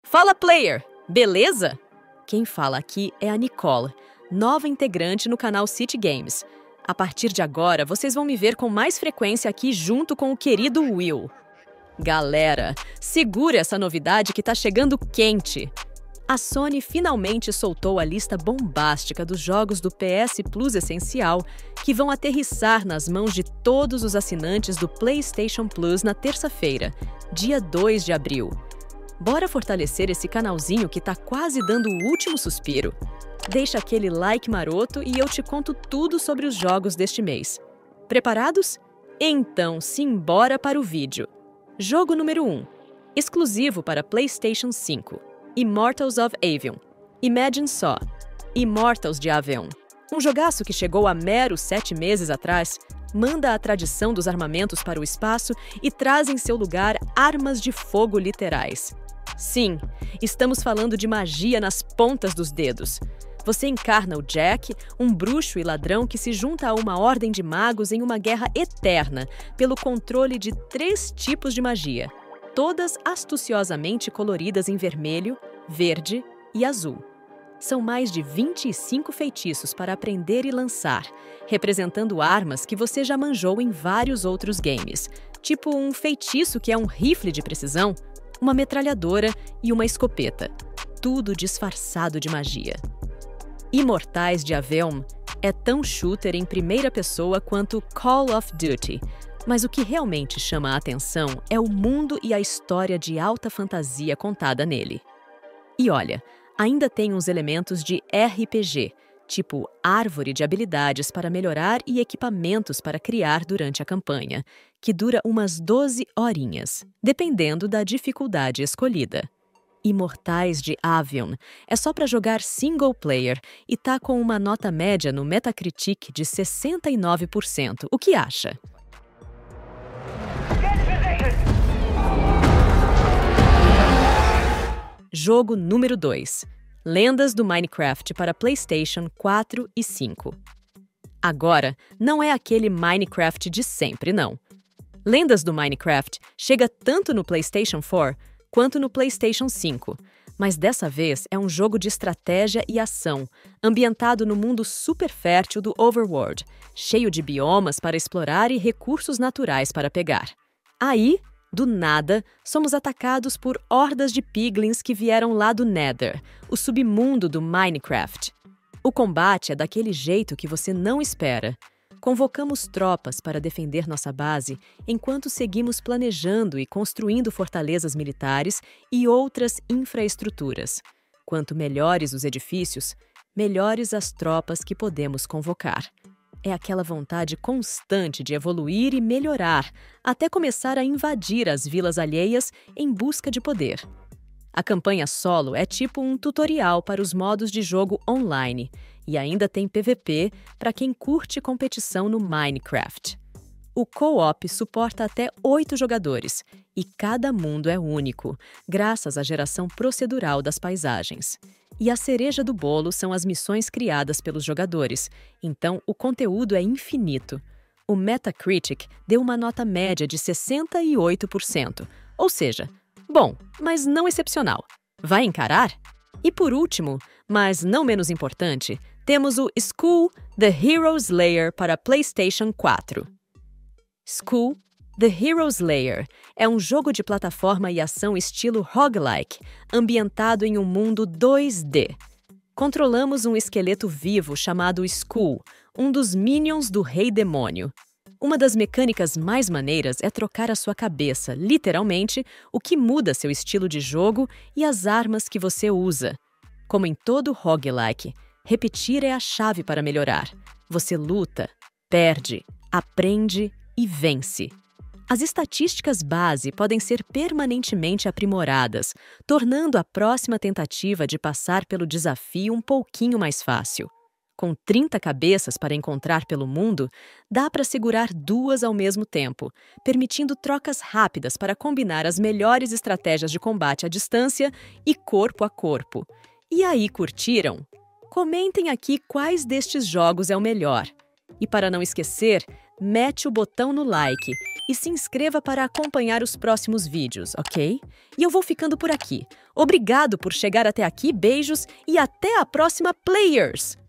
Fala, player! Beleza? Quem fala aqui é a Nicole, nova integrante no canal City Games. A partir de agora, vocês vão me ver com mais frequência aqui junto com o querido Will. Galera, segura essa novidade que tá chegando quente! A Sony finalmente soltou a lista bombástica dos jogos do PS Plus Essencial que vão aterrissar nas mãos de todos os assinantes do PlayStation Plus na terça-feira, dia 2 de abril. Bora fortalecer esse canalzinho que tá quase dando o último suspiro. Deixa aquele like maroto e eu te conto tudo sobre os jogos deste mês. Preparados? Então, simbora para o vídeo. Jogo número 1. Exclusivo para PlayStation 5. Immortals of Avium. Imagine só. Immortals de Avium. Um jogaço que chegou há meros 7 meses atrás, manda a tradição dos armamentos para o espaço e traz em seu lugar armas de fogo literais. Sim, estamos falando de magia nas pontas dos dedos. Você encarna o Jack, um bruxo e ladrão que se junta a uma ordem de magos em uma guerra eterna pelo controle de 3 tipos de magia, todas astuciosamente coloridas em vermelho, verde e azul. São mais de 25 feitiços para aprender e lançar, representando armas que você já manjou em vários outros games, tipo um feitiço que é um rifle de precisão, uma metralhadora e uma escopeta, tudo disfarçado de magia. Imortais de Avium é tão shooter em primeira pessoa quanto Call of Duty, mas o que realmente chama a atenção é o mundo e a história de alta fantasia contada nele. E olha, ainda tem uns elementos de RPG, tipo árvore de habilidades para melhorar e equipamentos para criar durante a campanha, que dura umas 12 horinhas, dependendo da dificuldade escolhida. Imortais de Avium é só para jogar single player e tá com uma nota média no Metacritic de 69%. O que acha? Jogo número 2. Lendas do Minecraft para PlayStation 4 e 5. Agora, não é aquele Minecraft de sempre, não. Lendas do Minecraft chega tanto no PlayStation 4 quanto no PlayStation 5, mas dessa vez é um jogo de estratégia e ação, ambientado no mundo super fértil do Overworld, cheio de biomas para explorar e recursos naturais para pegar. Aí, do nada, somos atacados por hordas de piglins que vieram lá do Nether, o submundo do Minecraft. O combate é daquele jeito que você não espera. Convocamos tropas para defender nossa base enquanto seguimos planejando e construindo fortalezas militares e outras infraestruturas. Quanto melhores os edifícios, melhores as tropas que podemos convocar. É aquela vontade constante de evoluir e melhorar, até começar a invadir as vilas alheias em busca de poder. A campanha solo é tipo um tutorial para os modos de jogo online, e ainda tem PVP para quem curte competição no Minecraft. O co-op suporta até 8 jogadores, e cada mundo é único, graças à geração procedural das paisagens. E a cereja do bolo são as missões criadas pelos jogadores, então o conteúdo é infinito. O Metacritic deu uma nota média de 68%, ou seja, bom, mas não excepcional. Vai encarar? E por último, mas não menos importante, temos o School The Hero Slayer para PlayStation 4. School The Hero Slayer é um jogo de plataforma e ação estilo roguelike, ambientado em um mundo 2D. Controlamos um esqueleto vivo chamado Skull, um dos minions do Rei Demônio. Uma das mecânicas mais maneiras é trocar a sua cabeça, literalmente, o que muda seu estilo de jogo e as armas que você usa. Como em todo roguelike, repetir é a chave para melhorar. Você luta, perde, aprende e vence. As estatísticas base podem ser permanentemente aprimoradas, tornando a próxima tentativa de passar pelo desafio um pouquinho mais fácil. Com 30 cabeças para encontrar pelo mundo, dá para segurar 2 ao mesmo tempo, permitindo trocas rápidas para combinar as melhores estratégias de combate à distância e corpo a corpo. E aí, curtiram? Comentem aqui quais destes jogos é o melhor. E para não esquecer, mete o botão no like e se inscreva para acompanhar os próximos vídeos, ok? E eu vou ficando por aqui. Obrigado por chegar até aqui, beijos e até a próxima, Players!